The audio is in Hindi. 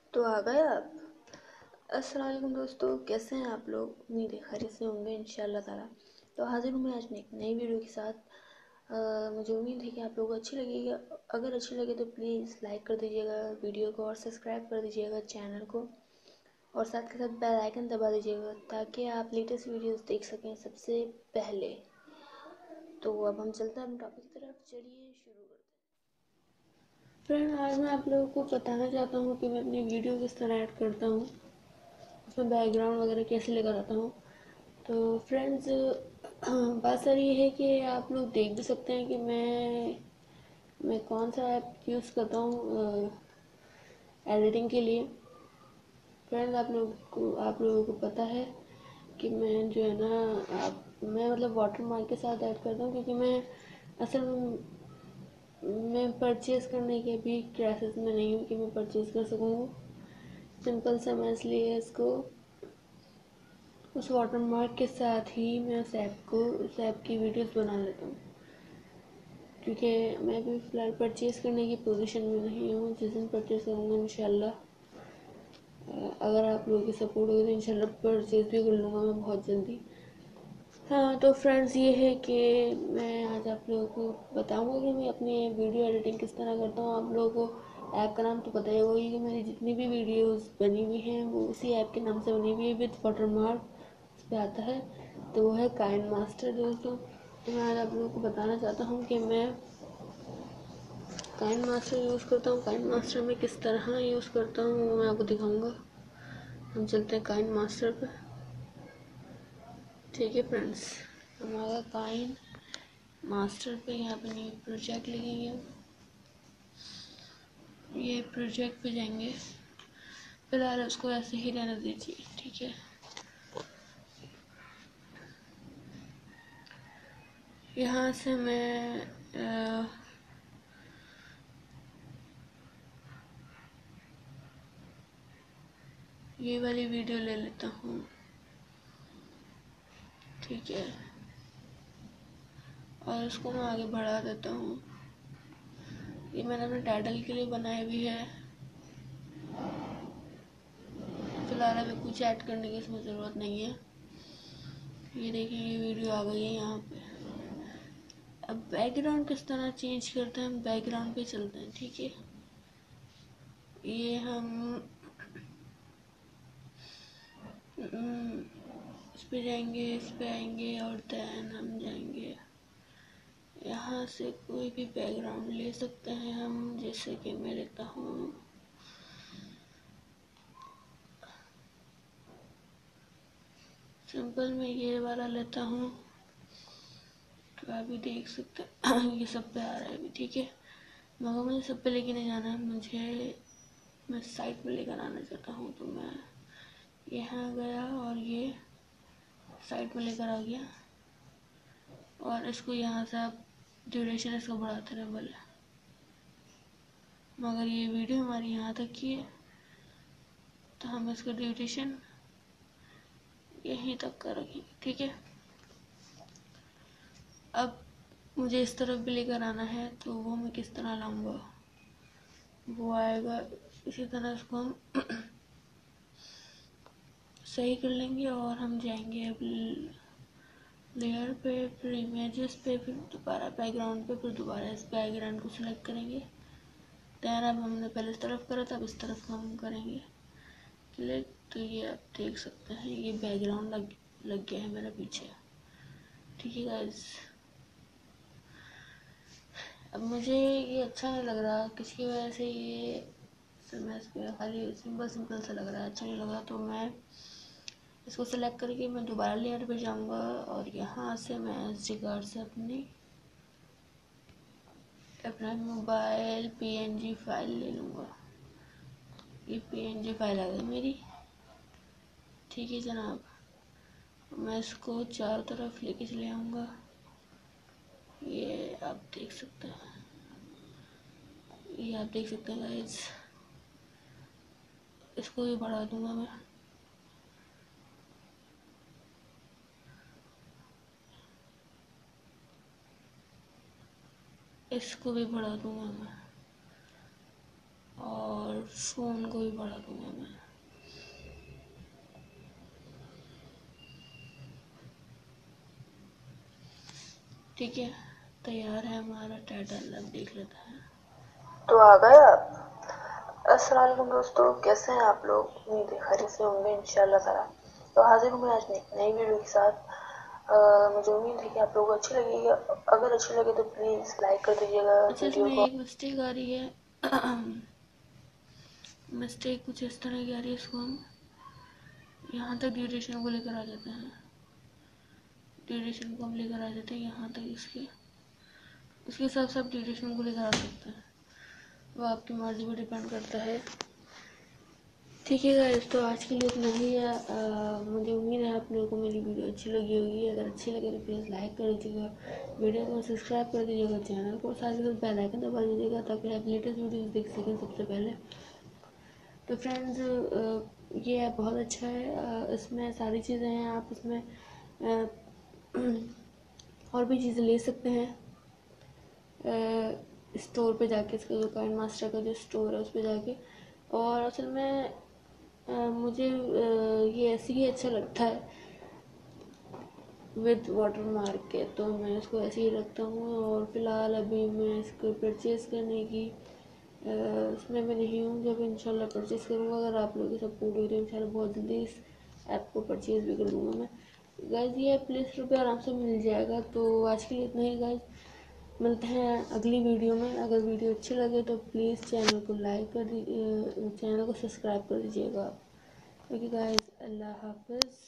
तो आ गए आप। अस्सलाम वालेकुम दोस्तों, कैसे हैं आप लोग? उम्मीद है खैरियत से होंगे इंशाल्लाह ताला। तो हाजिर हूँ मैं आज में एक नई वीडियो के साथ। मुझे उम्मीद है कि आप लोगों को अच्छी लगेगी। अगर अच्छी लगे तो प्लीज़ लाइक कर दीजिएगा वीडियो को और सब्सक्राइब कर दीजिएगा चैनल को, और साथ के साथ बेल आइकन दबा दीजिएगा ताकि आप लेटेस्ट वीडियोस देख सकें सबसे पहले। तो अब हम चलते हैं अपने टॉपिक की तरफ, चलिए शुरू करते हैं। फ्रेंड, आज मैं आप लोगों को बताना चाहता हूँ कि मैं अपनी वीडियो किस तरह ऐड करता हूँ, उसमें बैकग्राउंड वगैरह कैसे लेकर आता हूँ। तो फ्रेंड्स, बात सर ये है कि आप लोग देख भी सकते हैं कि मैं कौन सा ऐप यूज़ करता हूँ एडिटिंग के लिए। फ्रेंड्स, आप लोगों को पता है कि मैं जो है ना मैं मतलब वाटर मार्क के साथ ऐड करता हूँ, क्योंकि मैं असल में मैं परचेज़ करने के भी क्राइसिस में नहीं हूँ कि मैं परचेज़ कर सकूँ। सिंपल सा मैं इसलिए इसको उस वाटरमार्क के साथ ही मैं उस ऐप की वीडियोस बना लेता हूँ, क्योंकि मैं अभी फ़िलहाल परचेज़ करने की पोजीशन में नहीं हूँ। जिस दिन परचेज़ करूँगा इंशाल्लाह, अगर आप लोगों की सपोर्ट होगी तो इंशाल्लाह परचेज़ भी कर लूँगा मैं बहुत जल्दी। हाँ, तो फ्रेंड्स, ये है कि मैं आज आप लोगों को बताऊँगा कि मैं अपनी वीडियो एडिटिंग किस तरह करता हूँ। आप लोगों को ऐप का नाम तो पता ही होगा कि मेरी जितनी भी वीडियोस बनी हुई हैं वो उसी ऐप के नाम से बनी हुई है, विद वाटरमार्क उस पर आता है। तो वो है काइन मास्टर दोस्तों। तो मैं आज आप लोगों को बताना चाहता हूँ कि मैं काइन मास्टर यूज़ करता हूँ। काइन मास्टर में किस तरह यूज़ करता हूँ वो मैं आपको दिखाऊँगा। हम चलते हैं काइन मास्टर पर। ठीक है फ्रेंड्स, हमारा काइन मास्टर पे यहाँ पे न्यू प्रोजेक्ट लिखेंगे। ये प्रोजेक्ट पे जाएंगे, फिलहाल उसको ऐसे ही रहने दीजिए। ठीक है, यहाँ से मैं ये वाली वीडियो ले लेता हूँ। ठीक है, और इसको मैं आगे बढ़ा देता हूँ। ये मैंने अपने टाइटल के लिए बनाई हुई है। फिलहाल अभी कुछ ऐड करने की इसमें ज़रूरत नहीं है। ये देखिए, ये वीडियो आ गई है यहाँ पे। अब बैकग्राउंड किस तरह चेंज करते हैं, हम बैकग्राउंड पे चलते हैं। ठीक है, ये हम इस पे जाएंगे, इस पे आएंगे और देन हम जाएंगे यहाँ से कोई भी बैकग्राउंड ले सकते हैं हम। जैसे कि मैं लेता हूँ सिंपल, मैं ये वाला लेता हूँ। तो अभी देख सकते हैं ये सब पे आ रहा है अभी। ठीक है, मगर मुझे सब पे लेके नहीं जाना है, मैं साइड पे लेकर आना चाहता हूँ। तो मैं यहाँ गया और ये साइड पे लेकर आ गया, और इसको यहाँ से आप ड्यूरेशन इसको बढ़ाते रहे बोले, मगर ये वीडियो हमारी यहाँ तक की है तो हम इसका ड्यूरेशन यहीं तक का रखेंगे। ठीक है, अब मुझे इस तरफ भी लेकर आना है, तो वो मैं किस तरह लाऊंगा, वो आएगा इसी तरह। इसको हम सही कर लेंगे और हम जाएंगे अब लेयर पे, फिर इमेजेस पे, फिर दोबारा बैकग्राउंड पे, फिर दोबारा इस बैकग्राउंड को सिलेक्ट करेंगे। दैन अब हमने पहले इस तरफ करा था, अब इस तरफ हम करेंगे क्लिक। तो ये आप देख सकते हैं ये बैकग्राउंड लग गया है मेरा पीछे। ठीक है गाइस, अब मुझे ये अच्छा नहीं लग रहा, किसकी वजह से ये खाली सिंपल सा लग रहा है, अच्छा नहीं लग रहा। तो मैं इसको सेलेक्ट करके मैं दोबारा लेयर पे जाऊंगा और यहाँ से मैं SD कार्ड से अपना मोबाइल PNG फाइल ले लूँगा। ये PNG फाइल आ गई मेरी। ठीक है जनाब, मैं इसको चारों तरफ लेके चले आऊँगा। ये आप देख सकते हैं, गाइस। इसको भी बढ़ा दूंगा मैं। इसको भी बढ़ा दूंगा मैं। और फ़ोन को भी बढ़ा दूँगा मैं। ठीक है, तैयार है हमारा टाइटल, अब देख लेते हैं। तो आ गए आप। अस्सलाम वालेकुम दोस्तों, कैसे हैं आप लोग? उम्मीद है खैरियत से होंगे इंशाल्लाह ताला। तो हाजिर हूँ मैं आज एक नई वीडियो के साथ। मुझे उम्मीद है कि आप लोगों को अच्छी लगेगी। अगर अच्छी लगे तो प्लीज़ लाइक कर दीजिएगा वीडियो को। एक मिस्टेक आ रही है मिस्टेक कुछ इस तरह की आ रही है, इसको हम यहाँ तक ड्यूरेशन को लेकर आ जाते हैं। ड्यूरेशन को हम लेकर आ जाते हैं यहाँ तक, इसके साथ साथ ड्यूरेशन को लेकर आ सकते हैं, वो आपकी मर्जी पर डिपेंड करता है। ठीक है गाइस, तो आज के लिए इतना ही है। मुझे उम्मीद है आप लोगों को मेरी वीडियो अच्छी लगी होगी। अगर अच्छी लगे तो प्लीज़ लाइक कर दीजिएगा, वीडियो को सब्सक्राइब कर दीजिएगा, चैनल को साथ ही साथ बेल आइकन दबा दीजिएगा ताकि आप लेटेस्ट वीडियोस देख सकें सबसे पहले। तो फ्रेंड्स, ये ऐप बहुत अच्छा है, इसमें सारी चीज़ें हैं। आप इसमें और भी चीज़ें ले सकते हैं। स्टोर पे जाके, इसका जो काइंड मास्टर का जो स्टोर है उस पर जाके, और असल में मुझे ये ऐसे ही अच्छा लगता है विद वाटर मार्क के, तो मैं इसको ऐसे ही रखता हूँ। और फ़िलहाल अभी मैं इसको परचेज़ करने की इसमें मैं नहीं हूँ। जब इंशाल्लाह परचेज़ करूँगा, अगर आप लोगों की सपोर्ट हुई तो इंशाल्लाह बहुत जल्दी इस ऐप को परचेज़ भी कर दूँगा मैं। गाइस, ये प्ले स्टोर पर आराम से मिल जाएगा। तो आज के लिए इतना ही गाइस, मिलते हैं अगली वीडियो में। अगर वीडियो अच्छी लगे तो प्लीज़ चैनल को लाइक कर दीजिए, चैनल को सब्सक्राइब कर दीजिएगा। ओके गाइस, अल्लाह हाफ़िज़।